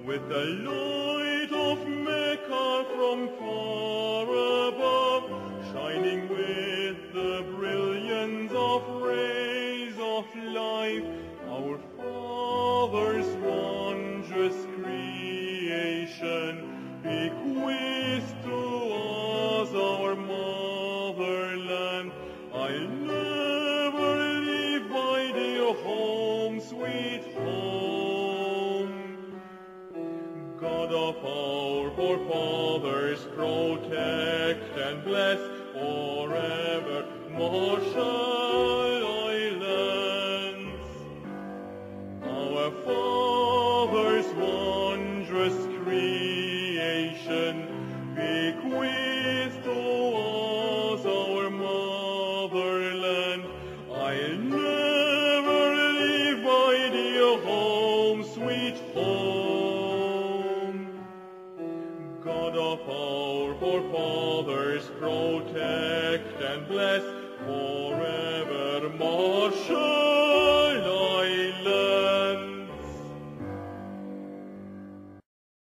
with the light of Mecca from far above, shining with the brilliance of rays of light, our Father's wondrous creation bequeathed to us our motherland. I'll never leave my dear home, sweet home. God of our forefathers, protect and bless forever Marshall Islands. Our Father's wondrous creation bequeathed to us our motherland. I'll never leave my dear home, sweet home. God of our forefathers, protect and bless forever Marshall